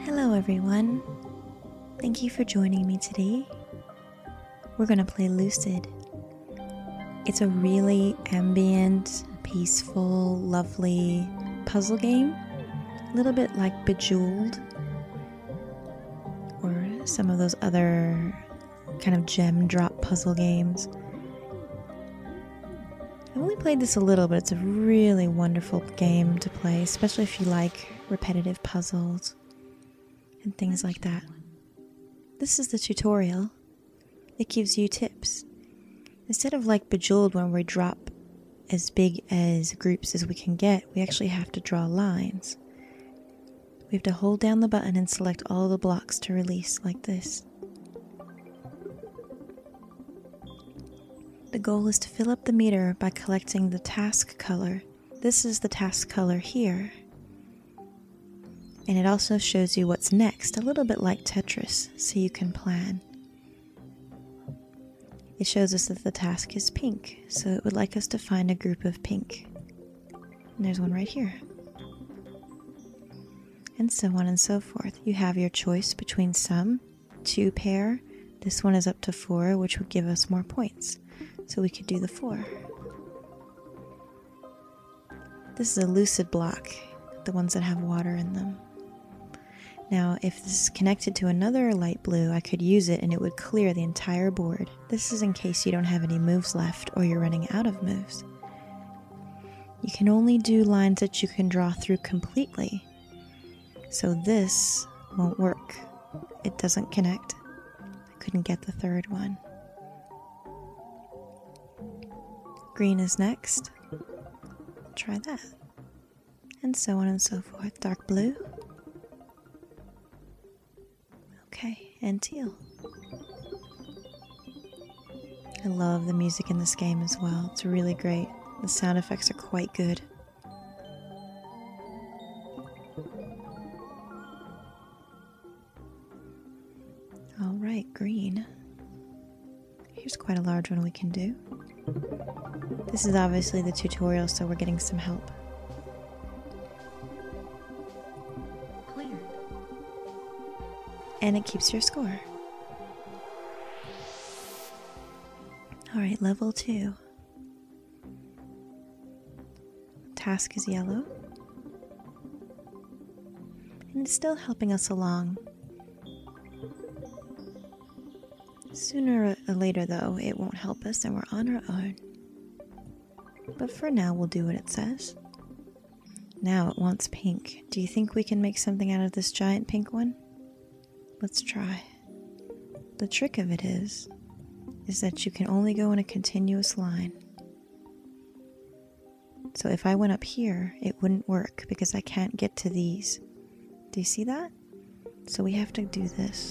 Hello everyone, thank you for joining me today. We're going to play Lucid. It's a really ambient, peaceful, lovely puzzle game, a little bit like Bejeweled or some of those other kind of gem drop puzzle games. I've only played this a little, but it's a really wonderful game to play, especially if you like repetitive puzzles and things like that. This is the tutorial. It gives you tips. Instead of like Bejeweled when we drop as big as groups as we can get, we actually have to draw lines. We have to hold down the button and select all the blocks to release like this. The goal is to fill up the meter by collecting the task color. This is the task color here. And it also shows you what's next, a little bit like Tetris, so you can plan. It shows us that the task is pink, so it would like us to find a group of pink. And there's one right here. And so on and so forth. You have your choice between some, 2 pair. This one is up to 4, which would give us more points. So we could do the 4. This is a Lucid block, the ones that have water in them. Now, if this is connected to another light blue, I could use it and it would clear the entire board. This is in case you don't have any moves left or you're running out of moves. You can only do lines that you can draw through completely. So this won't work. It doesn't connect. I couldn't get the third one. Green is next. Try that. And so on and so forth. Dark blue. Okay, and teal. I love the music in this game as well. It's really great. The sound effects are quite good. Alright, green. Here's quite a large one we can do. This is obviously the tutorial, so we're getting some help. And it keeps your score. Alright, level 2. Task is yellow. And it's still helping us along. Sooner or later, though, it won't help us and we're on our own. But for now, we'll do what it says. Now it wants pink. Do you think we can make something out of this giant pink one? Let's try. The trick of it is that you can only go in a continuous line. So if I went up here, it wouldn't work because I can't get to these. Do you see that? So we have to do this.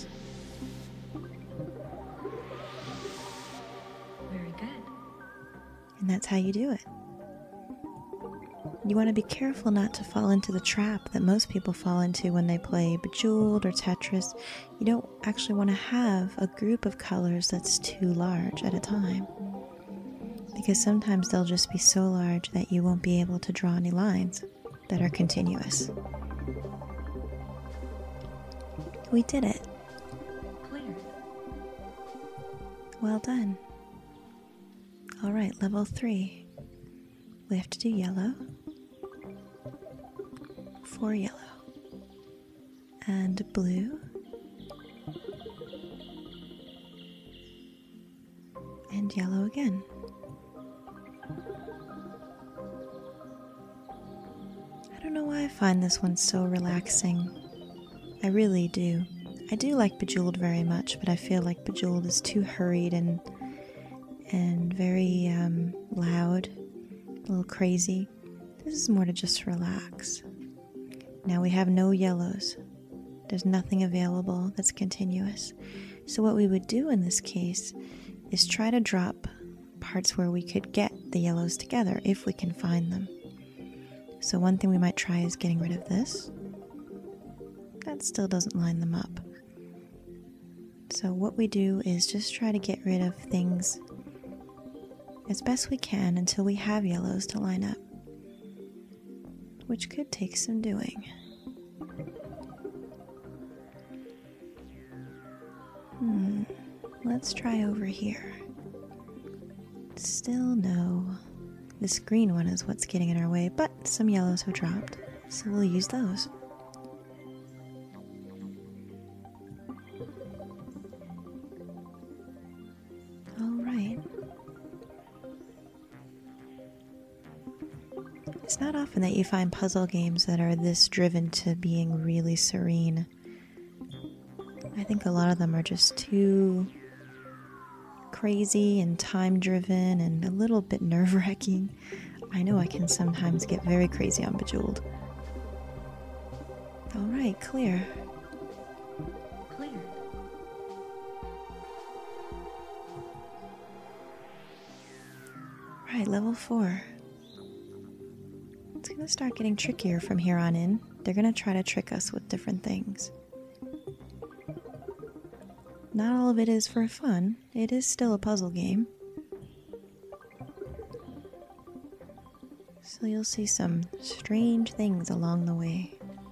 Very good. And that's how you do it. You want to be careful not to fall into the trap that most people fall into when they play Bejeweled or Tetris. You don't actually want to have a group of colors that's too large at a time, because sometimes they'll just be so large that you won't be able to draw any lines that are continuous. We did it. Clear. Well done. Alright, level 3. We have to do yellow. 4 yellow. And blue. And yellow again. I don't know why I find this one so relaxing. I really do. I do like Bejeweled very much, but I feel like Bejeweled is too hurried and very loud, a little crazy. This is more to just relax. Now we have no yellows. There's nothing available that's continuous. So what we would do in this case is try to drop parts where we could get the yellows together if we can find them. So one thing we might try is getting rid of this. That still doesn't line them up. So what we do is just try to get rid of things as best we can until we have yellows to line up, which could take some doing. Let's try over here. Still no. This green one is what's getting in our way, but some yellows have dropped, so we'll use those. Alright. It's not often that you find puzzle games that are this driven to being really serene. I think a lot of them are just too crazy and time-driven and a little bit nerve-wracking. I know I can sometimes get very crazy on Bejeweled. Alright, clear. Clear. Right, level 4. It's gonna start getting trickier from here on in. They're gonna try to trick us with different things. Not all of it is for fun. It is still a puzzle game. So you'll see some strange things along the way.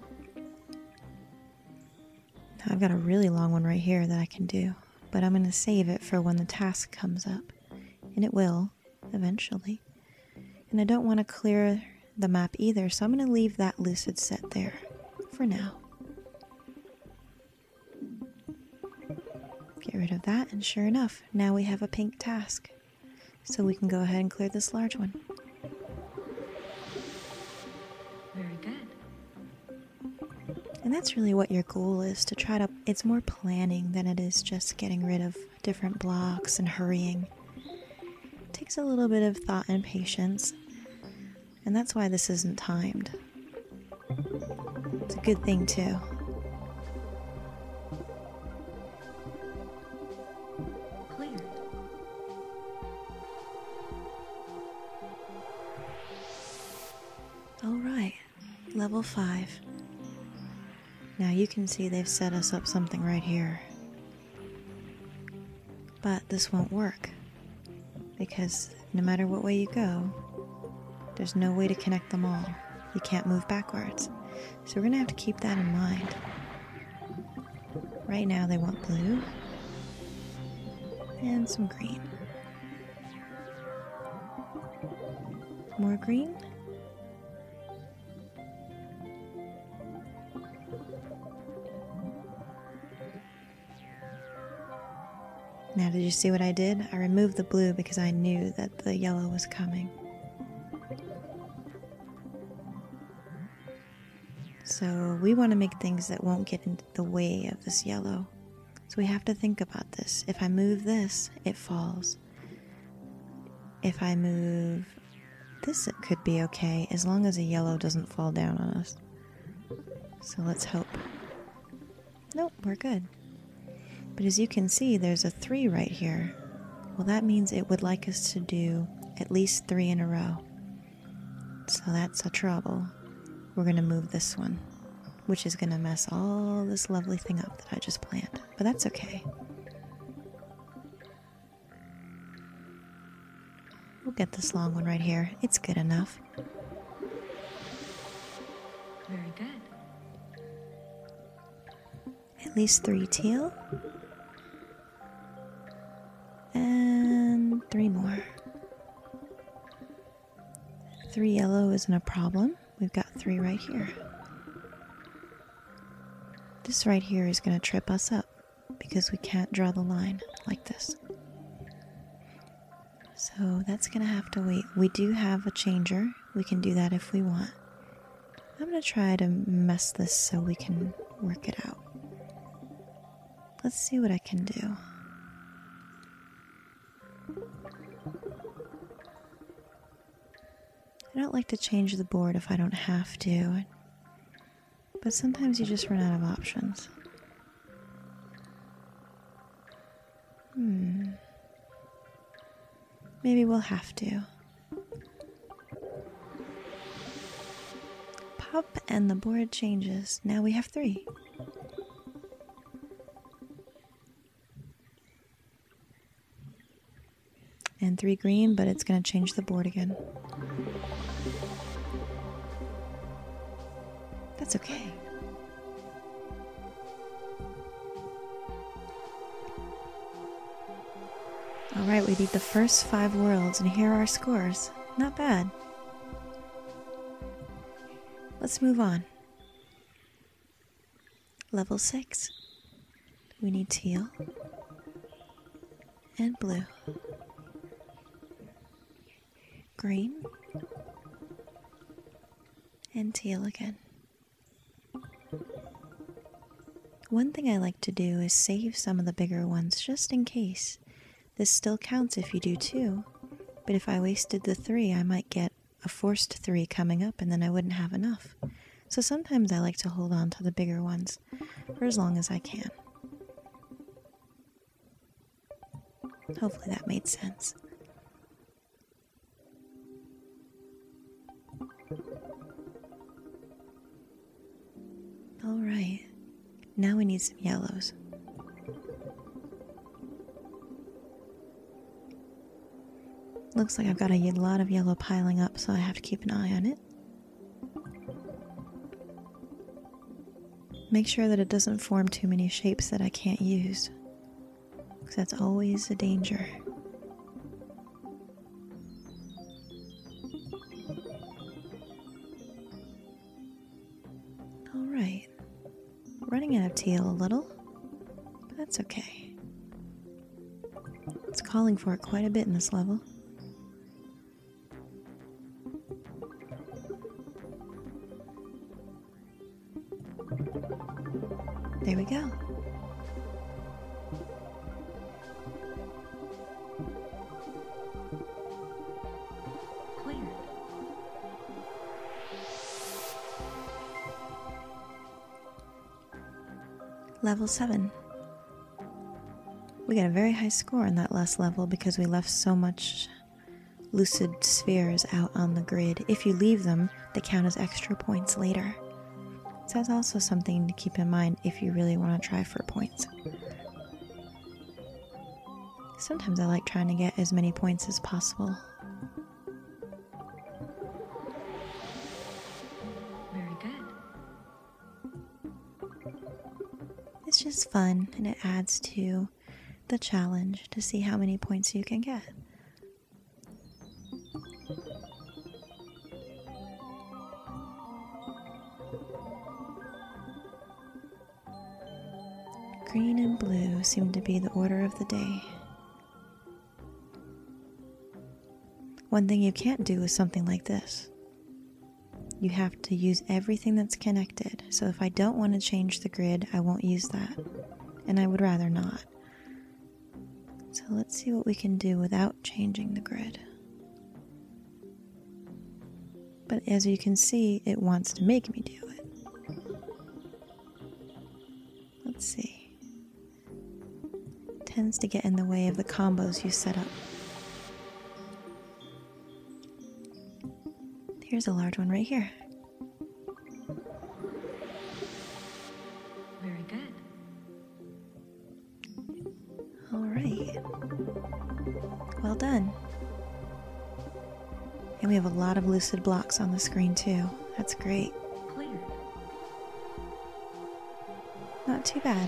Now I've got a really long one right here that I can do, but I'm going to save it for when the task comes up. And it will, eventually. And I don't want to clear the map either, so I'm going to leave that Lucid set there for now. Get rid of that, and sure enough, now we have a pink task. So we can go ahead and clear this large one. Very good. And that's really what your goal is, to try to... It's more planning than it is just getting rid of different blocks and hurrying. It takes a little bit of thought and patience, and that's why this isn't timed. It's a good thing, too. Alright, level 5. Now you can see they've set us up something right here. But this won't work, because no matter what way you go, there's no way to connect them all. You can't move backwards. So we're going to have to keep that in mind. Right now they want blue and some green. More green. Now, did you see what I did? I removed the blue because I knew that the yellow was coming. So we want to make things that won't get in the way of this yellow. So we have to think about this. If I move this, it falls. If I move this, it could be okay, as long as the yellow doesn't fall down on us. So let's hope. Nope, we're good. But as you can see, there's a 3 right here. Well, that means it would like us to do at least 3 in a row. So that's a trouble. We're going to move this one, which is going to mess all this lovely thing up that I just planned. But that's okay. We'll get this long one right here. It's good enough. Very good. At least 3 teal. And 3 more. 3 yellow isn't a problem. We've got 3 right here. This right here is going to trip us up because we can't draw the line like this. So that's going to have to wait. We do have a changer. We can do that if we want. I'm going to try to mess this so we can work it out. Let's see what I can do. I don't like to change the board if I don't have to, but sometimes you just run out of options. Maybe we'll have to. Pop, and the board changes. Now we have 3. And 3 green, but it's going to change the board again. That's okay. Alright, we beat the first 5 worlds, and here are our scores. Not bad. Let's move on. Level 6. We need teal and blue. Green and teal again. One thing I like to do is save some of the bigger ones just in case. This still counts if you do 2, but if I wasted the 3, I might get a forced 3 coming up and then I wouldn't have enough. So sometimes I like to hold on to the bigger ones for as long as I can. Hopefully that made sense. Alright, now we need some yellows. Looks like I've got a lot of yellow piling up, so I have to keep an eye on it. Make sure that it doesn't form too many shapes that I can't use, because that's always a danger. Alright, running out of teal a little, but that's okay. It's calling for it quite a bit in this level. There we go. Clear. Level 7. We got a very high score on that last level because we left so much lucid spheres out on the grid. If you leave them, they count as extra points later. So that's also something to keep in mind if you really want to try for points. Sometimes I like trying to get as many points as possible. Very good. It's just fun, and it adds to the challenge to see how many points you can get. Green and blue seem to be the order of the day. One thing you can't do is something like this. You have to use everything that's connected. So if I don't want to change the grid, I won't use that. And I would rather not. So let's see what we can do without changing the grid. But as you can see, it wants to make me do it. Let's see. Tends to get in the way of the combos you set up. Here's a large one right here. Very good. All right. Well done. And we have a lot of lucid blocks on the screen too. That's great. Clear. Not too bad.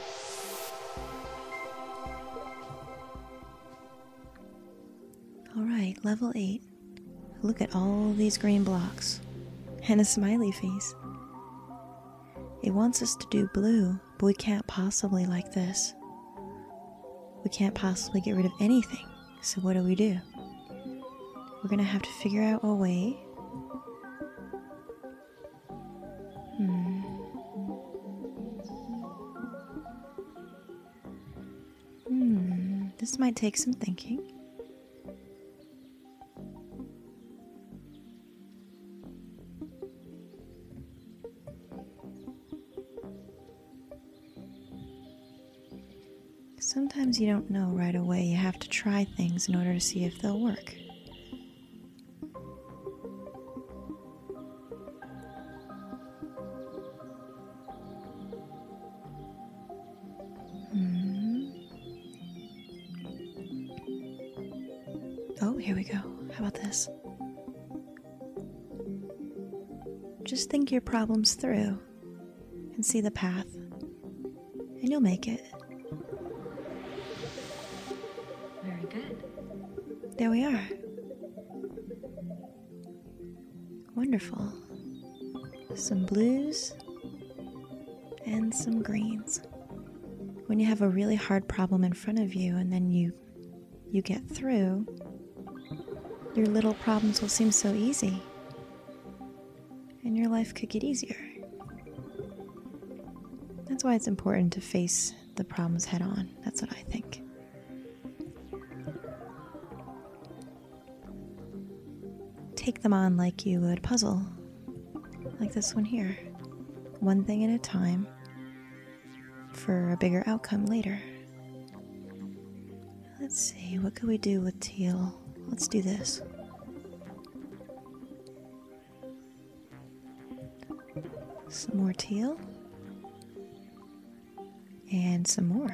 Alright, level 8. Look at all these green blocks. And a smiley face. It wants us to do blue, but we can't possibly like this. We can't possibly get rid of anything. So what do? We're gonna have to figure out a way. This might take some thinking. Sometimes you don't know right away. You have to try things in order to see if they'll work. Oh, here we go. How about this? Just think your problems through and see the path, and you'll make it. Very good. There we are. Wonderful. Some blues and some greens. When you have a really hard problem in front of you and then you get through, your little problems will seem so easy. And your life could get easier. That's why it's important to face the problems head on. That's what I think. Take them on like you would a puzzle, like this one here. One thing at a time for a bigger outcome later. Let's see, what could we do with teal? Let's do this. Some more teal. And some more.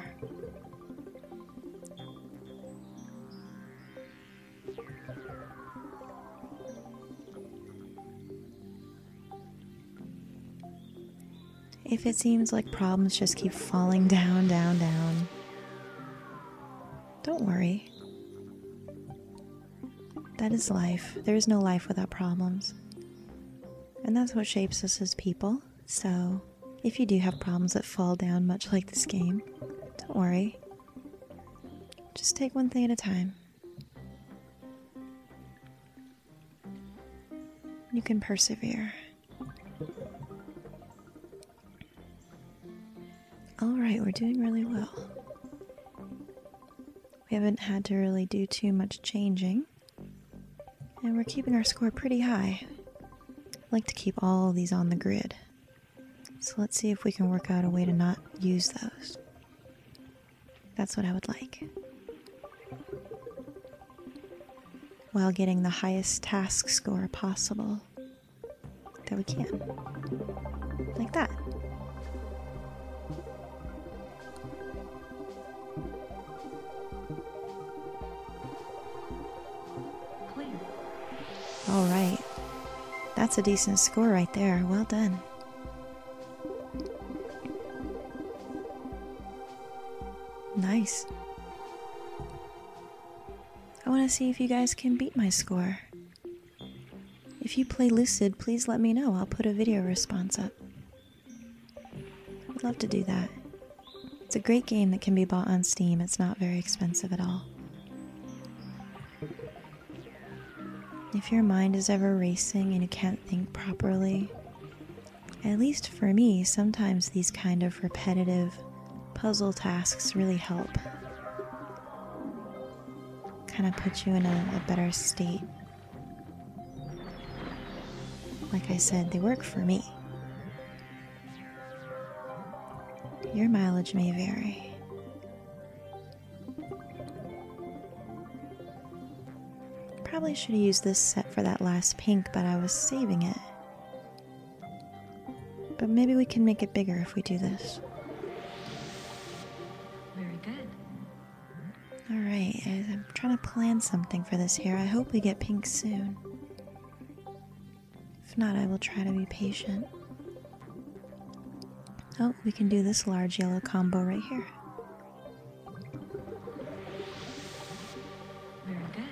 If it seems like problems just keep falling down, down, down, don't worry. That is life. There is no life without problems. And that's what shapes us as people. So, if you do have problems that fall down much like this game, don't worry. Just take one thing at a time. You can persevere. Alright, we're doing really well. We haven't had to really do too much changing. And we're keeping our score pretty high. I like to keep all these on the grid. So let's see if we can work out a way to not use those. That's what I would like. While getting the highest task score possible that we can. Like that. Clear. All right. That's a decent score right there. Well done. Nice. I want to see if you guys can beat my score. If you play Lucid, please let me know. I'll put a video response up. I'd love to do that. It's a great game that can be bought on Steam. It's not very expensive at all. If your mind is ever racing and you can't think properly, at least for me, sometimes these kind of repetitive puzzle tasks really help. Kind of put you in a better state. Like I said, they work for me. Your mileage may vary. Probably should have used this set for that last pink, but I was saving it. But maybe we can make it bigger if we do this. Very good. Alright, I'm trying to plan something for this here. I hope we get pink soon. If not, I will try to be patient. Oh, we can do this large yellow combo right here. Very good.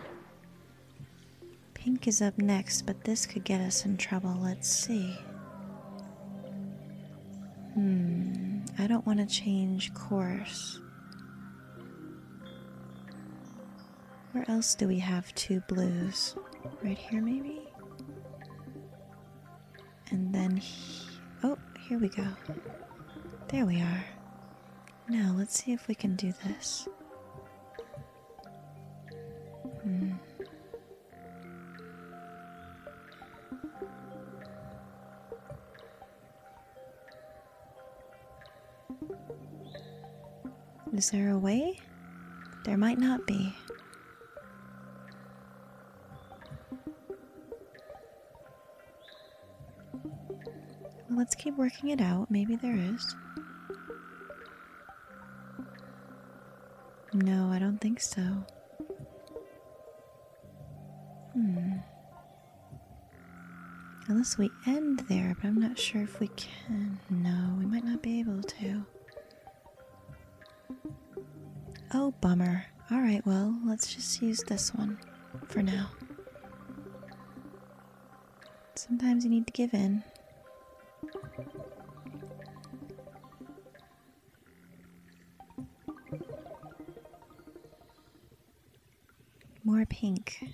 Pink is up next, but this could get us in trouble. Let's see. I don't want to change course. Where else do we have two blues? Right here, maybe? And then, oh, here we go. There we are. Now, let's see if we can do this. Is there a way? There might not be. Well, let's keep working it out. Maybe there is. No, I don't think so. Unless we end there, but I'm not sure if we can. No, we might not be able to. Oh, bummer. Alright, well, let's just use this one for now. Sometimes you need to give in. More pink.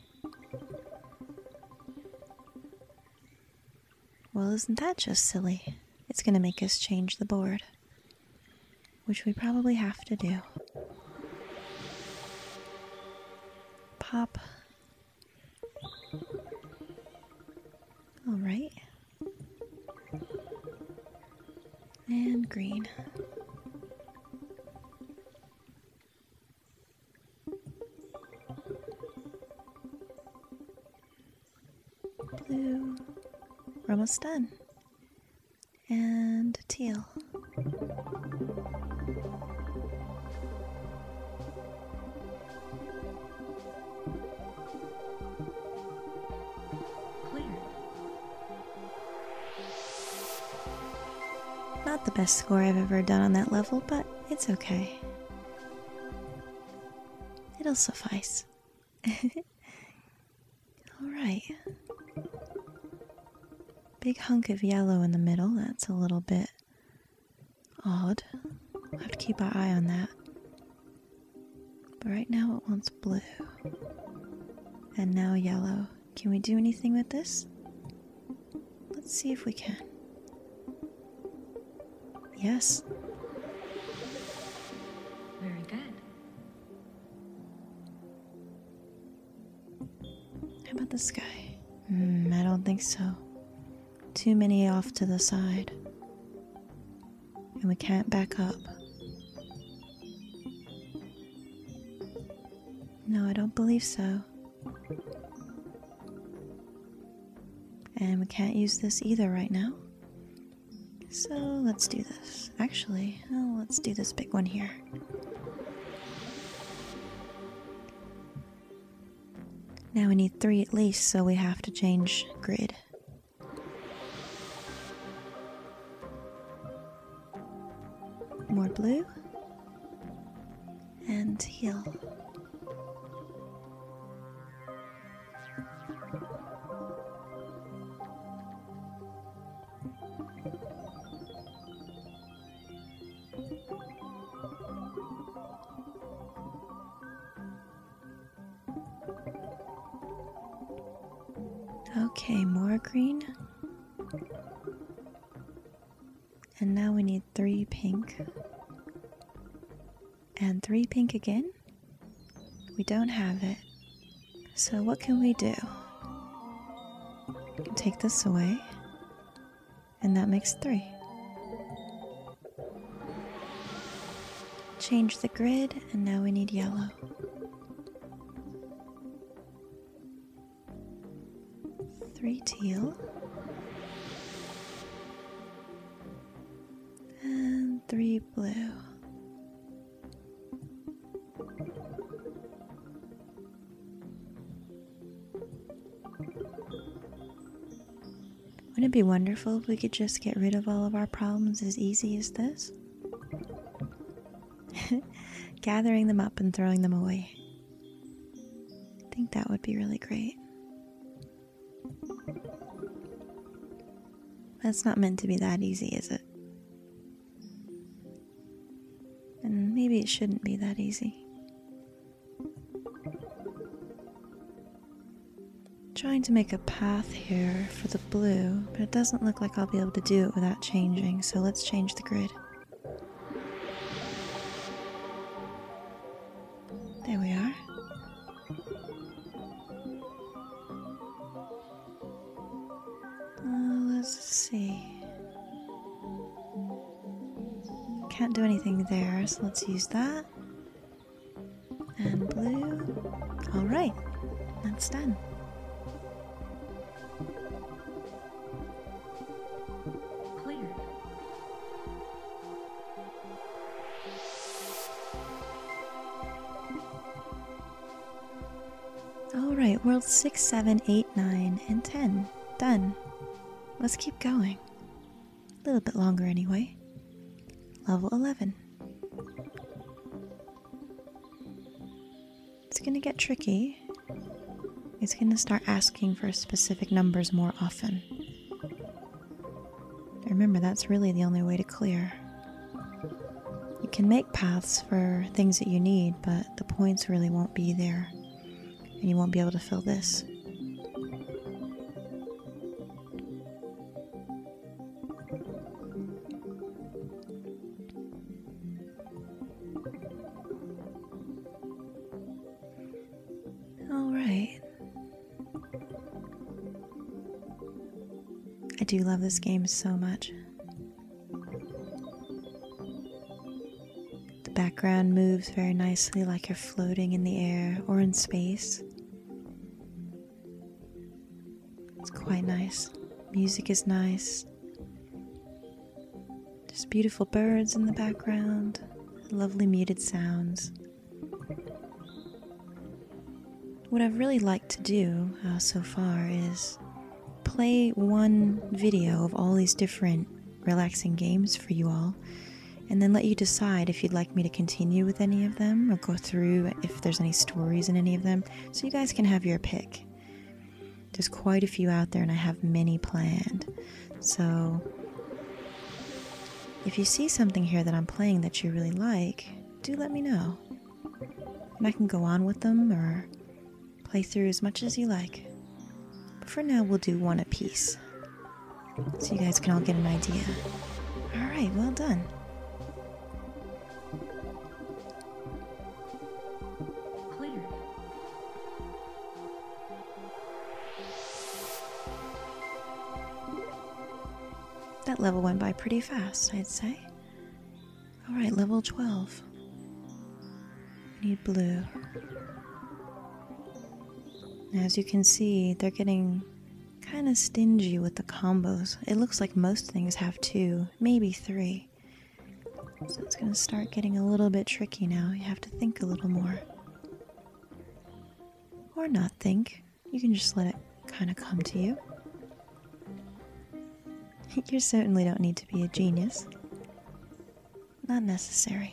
Well, isn't that just silly? It's gonna make us change the board, which we probably have to do. Pop. All right. And green. Blue. We're almost done. And teal. Clear. Not the best score I've ever done on that level, but it's okay. It'll suffice. Alright. Big hunk of yellow in the middle, that's a little bit odd. We'll have to keep our eye on that. But right now it wants blue. And now yellow. Can we do anything with this? Let's see if we can. Yes. Very good. How about this guy? I don't think so. Too many off to the side. And we can't back up. No, I don't believe so. And we can't use this either right now. So let's do this. Actually, let's do this big one here. Now we need 3 at least, so we have to change grid. More blue. And teal. Okay, more green. And now we need 3 pink. And 3 pink again? We don't have it. So what can we do? We can take this away. And that makes 3. Change the grid, and now we need yellow. Three teal. And 3 blue. Wouldn't it be wonderful if we could just get rid of all of our problems as easy as this? Gathering them up and throwing them away. I think that would be really great. That's not meant to be that easy, is it? And maybe it shouldn't be that easy. Trying to make a path here for the blue, but it doesn't look like I'll be able to do it without changing, so let's change the grid. There we are. Let's see. Can't do anything there, so let's use that. And blue. Alright, that's done. Clear. Alright, world 6, 7, 8, 9, and 10. Done. Let's keep going. A little bit longer anyway. Level 11. it's going to get tricky. It's going to start asking for specific numbers more often. Remember, that's really the only way to clear. You can make paths for things that you need, but the points really won't be there, and you won't be able to fill this. All right. I do love this game so much. The background moves very nicely like you're floating in the air or in space. It's quite nice. Music is nice. There's beautiful birds in the background, lovely muted sounds. What I've really liked to do so far is play one video of all these different relaxing games for you all, and then let you decide if you'd like me to continue with any of them or go through if there's any stories in any of them, so you guys can have your pick. There's quite a few out there and I have many planned, so if you see something here that I'm playing that you really like, do let me know, and I can go on with them or play through as much as you like. But for now, we'll do one apiece, so you guys can all get an idea. Alright, well done. Clear. That level went by pretty fast, I'd say. Alright, level 12. We need blue. As you can see, they're getting kind of stingy with the combos. It looks like most things have 2, maybe 3. So it's going to start getting a little bit tricky now. You have to think a little more. Or not think. You can just let it kind of come to you. You certainly don't need to be a genius. Not necessary.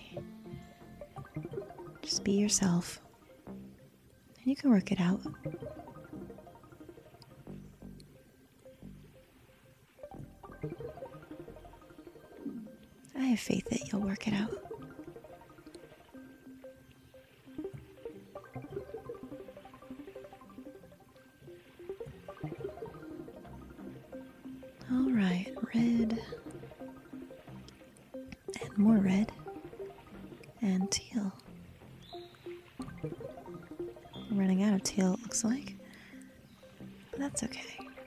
Just be yourself. And you can work it out. I have faith that you'll work it out. All right, red, and more red, and teal. I'm running out of teal, it looks like, but that's okay.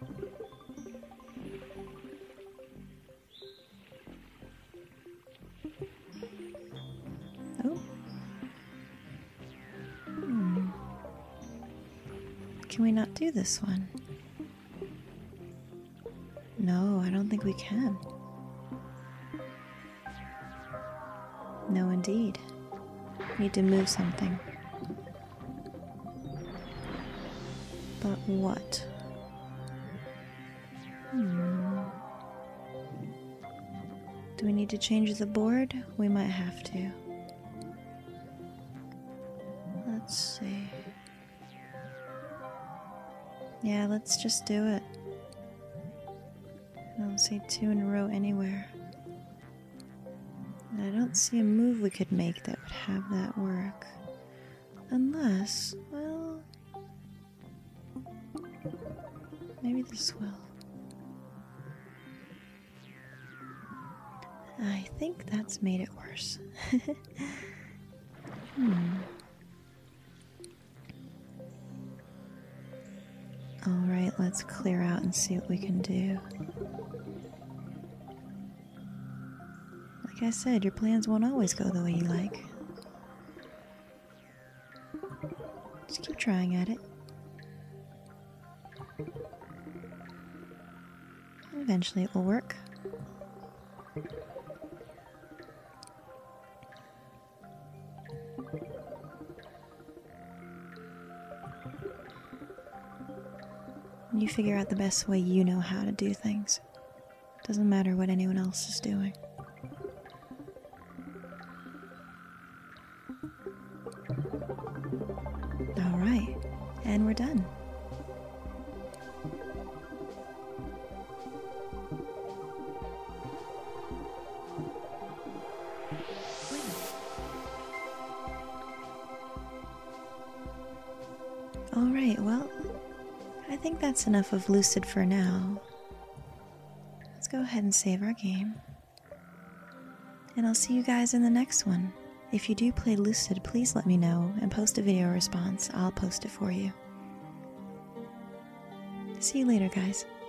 Oh. Can we not do this one? No, I don't think we can. No, indeed. Need to move something. But what? Do we need to change the board? We might have to. Let's see. Yeah, let's just do it. I don't see 2 in a row anywhere. And I don't see a move we could make that would have that work. Unless, well, maybe this will. I think that's made it worse. Alright, let's clear out and see what we can do. Like I said, your plans won't always go the way you like. Just keep trying at it. Eventually it will work. You figure out the best way you know how to do things. Doesn't matter what anyone else is doing. we're done. Alright, well, I think that's enough of Lucid for now. Let's go ahead and save our game. And I'll see you guys in the next one. If you do play Lucid, please let me know and post a video response. I'll post it for you. See you later, guys.